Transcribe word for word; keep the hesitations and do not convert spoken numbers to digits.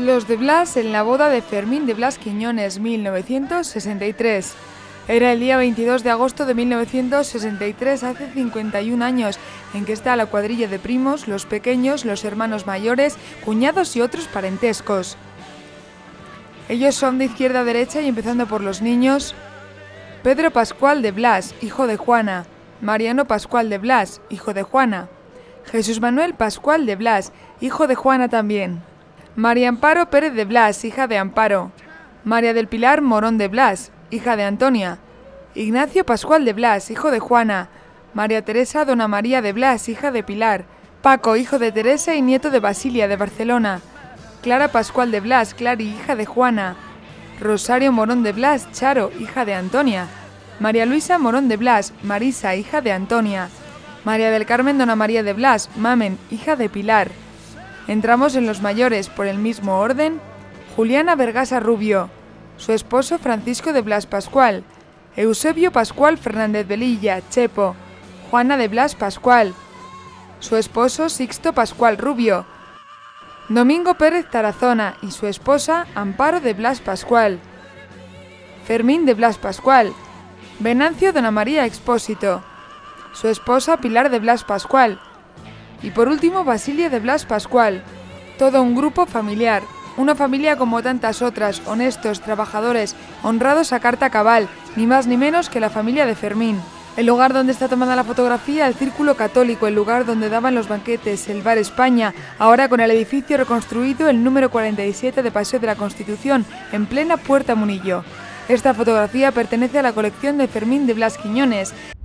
Los de Blas en la boda de Fermín de Blas Quiñones, mil novecientos sesenta y tres. Era el día veintidós de agosto de mil novecientos sesenta y tres, hace cincuenta y un años, en que está la cuadrilla de primos, los pequeños, los hermanos mayores, cuñados y otros parentescos. Ellos son de izquierda a derecha y empezando por los niños: Pedro Pascual de Blas, hijo de Juana; Mariano Pascual de Blas, hijo de Juana; Jesús Manuel Pascual de Blas, hijo de Juana también; María Amparo Pérez de Blas, hija de Amparo; María del Pilar Morón de Blas, hija de Antonia; Ignacio Pascual de Blas, hijo de Juana; María Teresa Dona María de Blas, hija de Pilar; Paco, hijo de Teresa y nieto de Basilia de Barcelona; Clara Pascual de Blas, Clari, hija de Juana; Rosario Morón de Blas, Charo, hija de Antonia; María Luisa Morón de Blas, Marisa, hija de Antonia; María del Carmen Dona María de Blas, Mamen, hija de Pilar. Entramos en los mayores, por el mismo orden: Juliana Vergasa Rubio, su esposo Francisco de Blas Pascual; Eusebio Pascual Fernández Velilla, Chepo; Juana de Blas Pascual, su esposo Sixto Pascual Rubio; Domingo Pérez Tarazona y su esposa Amparo de Blas Pascual; Fermín de Blas Pascual; Venancio Dona María Expósito, su esposa Pilar de Blas Pascual; y por último Basilia de Blas Pascual. Todo un grupo familiar, una familia como tantas otras, honestos, trabajadores, honrados a carta cabal, ni más ni menos que la familia de Fermín. El lugar donde está tomada la fotografía, el Círculo Católico, el lugar donde daban los banquetes, el Bar España, ahora con el edificio reconstruido, el número cuarenta y siete de Paseo de la Constitución, en plena Puerta Munillo. Esta fotografía pertenece a la colección de Fermín de Blas Quiñones.